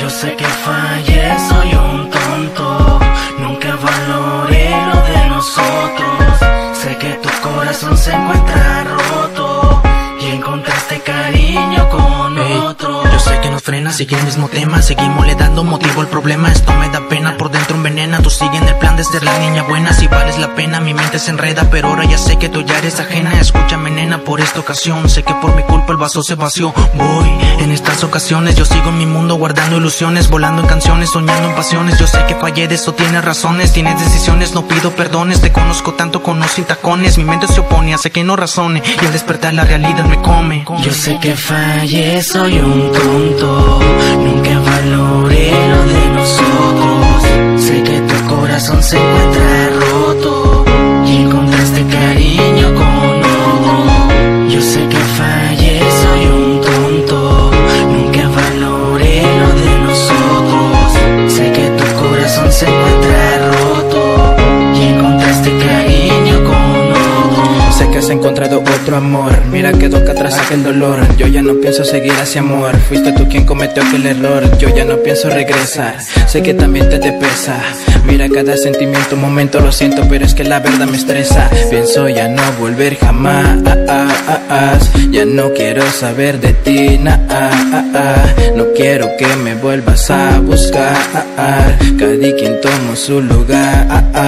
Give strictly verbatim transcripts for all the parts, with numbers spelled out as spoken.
Yo sé que fallé, soy un tonto, nunca valoré lo de nosotros. Sé que tu corazón se encuentra roto y encontraste cariño con otro. Yo sé que nos frena, sigue el mismo tema, seguimos le dando motivo al problema. Esto me da pena, por dentro envenena. Tú sigue en el plan de ser la niña buena. Si vales la pena, mi mente se enreda, pero ahora ya sé que tú ya eres ajena. Escúchame nena, por esta ocasión sé que por mi culpa el vaso se vació. Voy, en estas ocasiones yo sigo en mi mundo guardando ilusiones, volando en canciones, soñando en pasiones. Yo sé que fallé, de eso tienes razones, tienes decisiones, no pido perdones. Te conozco tanto, conozco sin tacones. Mi mente se opone, hace que no razone, y al despertar la realidad me come. Yo sé que fallé, soy un tonto, nunca valoré lo de nosotros. Sé que tu corazón se encuentra roto y encontraste cariño con otro. Yo sé que fallé, soy un tonto, nunca valoré lo de nosotros. Sé que tu corazón se encuentra roto y encontraste cariño con otro. Sé que has encontrado otro amor, mira que toca atrás aquel dolor. Yo ya no pienso seguir ese amor, fuiste tú quien cometió aquel error. Yo ya no pienso regresar, sé que también te te pesa. Mira cada sentimiento, un momento lo siento, pero es que la verdad me estresa. Pienso ya no volver jamás, ya no quiero saber de ti, nah, no quiero que me vuelvas a buscar. Cada quien toma su lugar.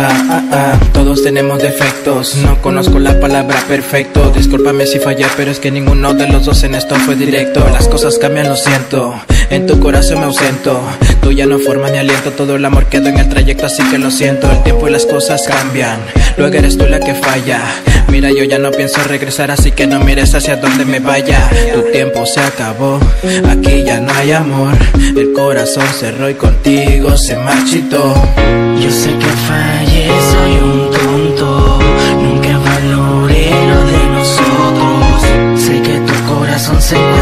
Todos tenemos defectos, no conozco la palabra perfecto. Discúlpame si fallé, pero es que ninguno de los dos en esto fue directo. Las cosas cambian, lo siento, en tu corazón me ausento. Tú ya no formas ni aliento, todo el amor quedó en el trayecto, así que lo siento. El tiempo y las cosas cambian, luego eres tú la que falla. Mira, yo ya no pienso regresar, así que no mires hacia donde me vaya. Tu tiempo se acabó, aquí ya no hay amor. El corazón cerró y contigo se marchitó. Yo sé que fallé, soy un tonto, nunca valoré lo de nosotros. Sé que tu corazón se encuentra